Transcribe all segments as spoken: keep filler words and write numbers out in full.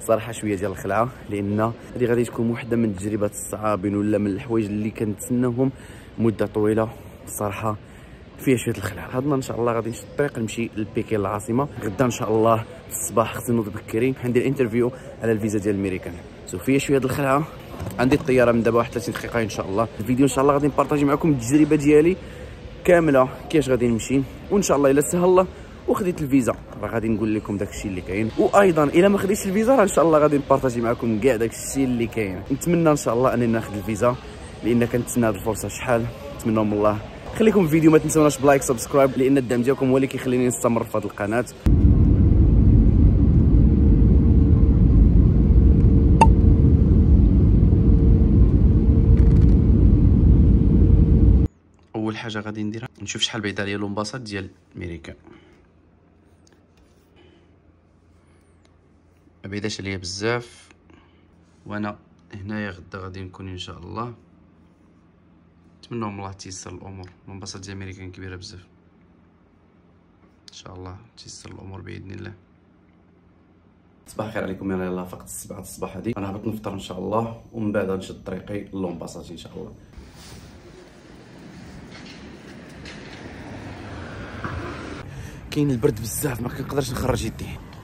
صراحه شويه ديال الخلعه، لان هذه غادي تكون وحده من التجربات الصعابين ولا من الحوايج اللي كنتسناهم مده طويله. الصراحه فيها شويه الخلعه. هادنا ان شاء الله غادي نشد الطريق نمشي لبكين العاصمه. غدا ان شاء الله في الصباح خصني نوض بكري حندير انترفيو على الفيزا ديال الميريكان. سو فيها شويه الخلعه. عندي الطياره من دابا واحد ثلاثين دقيقه ان شاء الله. الفيديو ان شاء الله غادي نبارطاجي معكم التجربه ديالي كامله كيفاش غادي نمشي، وان شاء الله الا سهل الله وخديت الفيزا راه غادي نقول لكم داكشي اللي كاين، وايضا الا ما خديتش الفيزا راه ان شاء الله غادي نبارطاجي معكم كاع داكشي اللي كاين. نتمنى ان شاء الله انني ناخذ الفيزا لان كنتسنى هذه الفرصه شحال. نتمنى من الله خليكم في الفيديو، ما تنسوناش بلايك سبسكرايب لان الدعم ديالكم هو اللي كيخليني نستمر في هذه القناه. اول حاجه غادي نديرها نشوف شحال بعيد عليا لومباسات ديال الميريكان. ما بعيداش عليا بزاف، وانا هنايا غدا غادي نكون ان شاء الله. نتمنى من الله تيسر الامور. لومباسات ديال الميريكان كبيره بزاف، ان شاء الله تيسر الامور باذن الله. صباح الخير عليكم. يلا يلا فقط السبعة الصباح هادي انا هبط نفطر ان شاء الله، ومن بعد غنشد طريقي لومباسات ان شاء الله. كاين البرد بزاف ما كنقدرش نخرج يدي.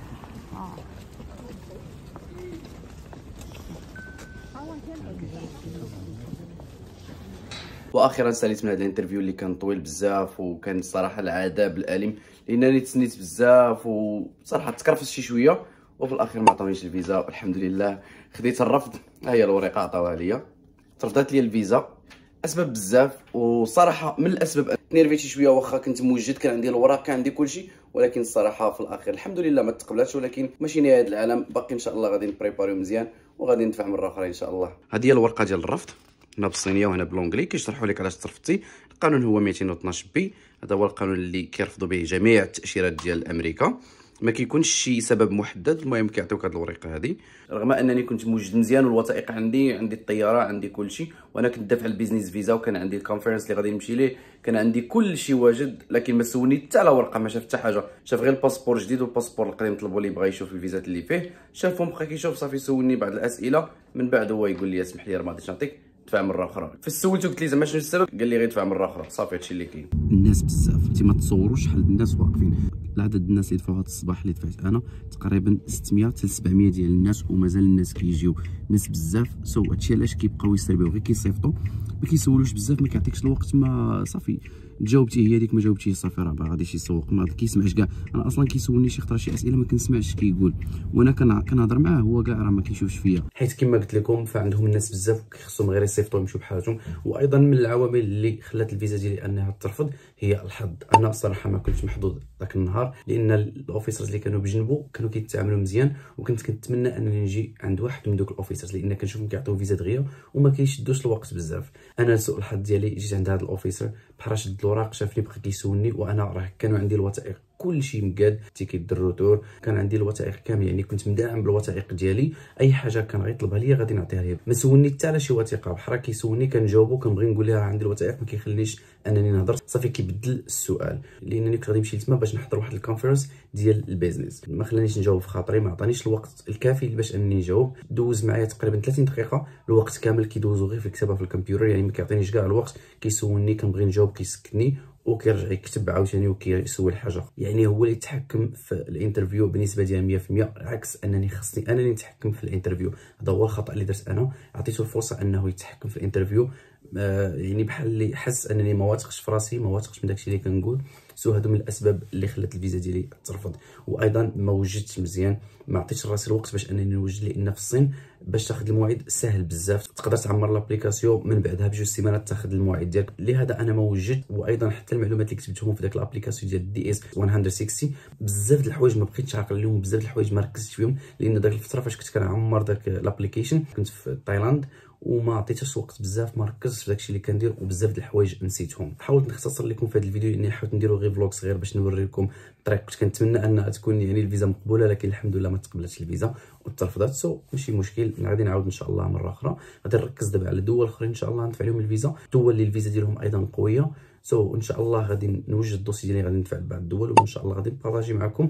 واخيرا ساليت من هذا الانترفيو اللي كان طويل بزاف، وكان صراحه العذاب الالم لانني تسنيت بزاف وصراحه تكرفست شي شويه، وفي الاخير ما عطاونيش الفيزا. والحمد لله خديت الرفض. ها هي الورقه عطاوها ليا، ترفضات لي الفيزا. اسباب بزاف، وصراحه من الاسباب تنيرفيتي شويه. واخا كنت موجد كان عندي الوراق كان عندي كلشي، ولكن الصراحه في الاخير الحمد لله ما تقبلاتش. ولكن ماشي نهايه العالم، باقي ان شاء الله غادي نبريباريو مزيان وغادي ندفع مره اخرى ان شاء الله. هذه هي الورقه ديال الرفض، هنا بالصينيه وهنا بالونجلي. كيشرحوا لك علاش ترفضتي. القانون هو مئتين واثناش بي، هذا هو القانون اللي كيرفضوا به جميع التاشيرات ديال امريكا. ما كيكونش شي سبب محدد، المهم كيعطيوك هذه الورقه هذه. رغم انني كنت موجد مزيان والوثائق عندي عندي الطياره عندي كلشي، وانا كنت دافع البيزنس فيزا وكان عندي الكونفرنس اللي غادي نمشي ليه، كان عندي كلشي واجد. لكن ما سولني حتى على ورقه، ما شاف حتى حاجه. شاف غير الباسبور جديد والباسبور القديم، طلبوا لي بغا يشوف الفيزات اللي فيه، شافهم بقى كيشوف صافي. سولني بعض الاسئله من بعد هو يقول لي اسمح لي راه ما غاديش نعطيك، دفع مره اخرى. فسولته قلت لي زعما شنو السبب، قال لي غير دفع مره اخرى. صافي هادشي اللي كاين. الناس بزاف، انت ما تصوروش شحال الناس واقفين. العدد الناس اللي دفعوا هذا الصباح اللي دفعت انا تقريبا ستمية حتى سبعمية ديال الناس، ومازال الناس كيجيو، ناس بزاف. سو هادشي علاش كيبقاو يسربيو غير كيصيفطوا، ما كيسولوش بزاف، ما كيعطيكش الوقت. ما صافي جاوبتي هي ديك، ما جاوبتيش صافي راه ما غاديش يسوق، ما كيسمعش كاع. انا اصلا كيسولني شي خطره شي اسئله ما كنسمعش كيقول، وانا كنهضر معاه هو كاع راه ما كيشوفش فيا، حيت كما قلت لكم فعندهم الناس بزاف كيخصهم غير يصيفطوا يمشيو بحالهم. وايضا من العوامل اللي خلات الفيزا ديالي انها ترفض هي الحظ. انا صراحه ما كنتش محظوظ ذاك النهار، لان الاوفيسرز اللي كانوا بجنبو كانوا كيتعاملوا مزيان، وكنت كنتمنى انني نجي عند واحد من دوك الاوفيسرز، لان كنشوفهم كيعطيو فيزا دغيا وما كيشدوش الوقت بزاف. انا سوء الحظ ديالي جيت عند هذا الاوفيسر بحال شد الوراق شافني بقى كيسولني، وانا راه كانوا عندي الوثائق كلشي مقاد، تيكيت ديال الروتور كان عندي الوثائق كامل، يعني كنت مدعم بالوثائق ديالي. اي حاجه كان غيطلبها ليا غادي نعطيها ليه. ما سولني حتى على شي وثيقه، بحال كيسولني كنجاوبو، كنبغي نقول ليه راه عندي الوثائق، ما كيخلينيش انني نهضر. صافي كيبدل السؤال، لانني كنت غادي نمشي لتما باش نحضر واحد الكونفرنس ديال البيزنس، ما خلانيش نجاوب في خاطري، ما عطانيش الوقت الكافي باش انني نجاوب. دوز معايا تقريبا ثلاثين دقيقه، الوقت كامل كيدوزو غير في الكتابه في الكمبيوتر، يعني ما كيعطينيش كاع الوقت. كيسولني كنبغي نجاوب كيسكتني وكيرجع يكتب عاوتاني وكيسول حاجه. يعني هو اللي يتحكم في الانترفيو بنسبه ديال مية في المية، عكس انني خصني انا اللي نتحكم في الانترفيو. هذا هو الخطا اللي درت انا، عطيته الفرصه انه يتحكم في الانترفيو. آه يعني بحال اللي حس انني ما واثقش في راسي، ما واثقش من داكشي اللي كنقول. سو هادو من الاسباب اللي خلات الفيزا ديالي ترفض. وايضا ما وجدتش مزيان، ما عطيتش راسي الوقت باش انني نوجد، لان في الصين باش تاخذ الموعد سهل بزاف، تقدر تعمر لابليكاسيون من بعدها بجوج سيمانات تاخذ الموعد ديالك. لهذا انا ما وجدت. وايضا حتى المعلومات اللي كتبتهم في داك لابليكاسيون ديال دي اس مية وستين بزاف د الحوايج ما بقيتش عاقل عليهم، بزاف د الحوايج ما ركزتش فيهم، لان داك الفتره فاش كنت كنعمر داك لابليكيشن كنت في تايلاند وما عطيتش وقت بزاف، ما ركزتش في داكشي اللي كندير، وبزاف د الحوايج نسيتهم. حاولت نختصر لكم في هذا الفيديو، لاني حاولت نديرو غير فلوغ صغير باش نوري لكم الطريق. كنت كنتمنى انها تكون يعني الفيزا مقبوله، لكن الحمد لله ما تقبلتش الفيزا وترفضت. سو ماشي مشكل، غادي نعاود ان شاء الله مره اخرى. غادي نركز دابا على دول اخرين ان شاء الله ندفع لهم الفيزا، الدول اللي الفيزا ديالهم ايضا قويه. سو ان شاء الله غادي نوجد الدوسي ديالي، غادي ندفع لبعض الدول، وان شاء الله غادي نبارطاجي معكم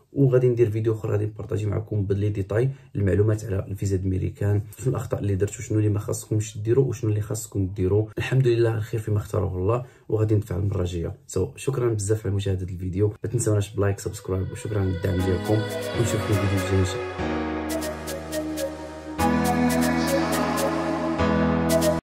وغادي ندير فيديو اخر غادي نبارطاجي معكم بلي ديتاي المعلومات على الفيزا دميريكان، شنو الاخطاء اللي درت وشنو اللي ما خاصكمش ديروا وشنو اللي خاصكم ديروا. الحمد لله الخير فيما اختاره الله، وغادي نتفاعل المره الجايه. سو so, شكرا بزاف على مشاهده الفيديو، ما تنساوناش بلايك سبسكرايب، وشكرا على الدعم ديالكم، ونشوفكم في الفيديو الجاي ان شاء الله.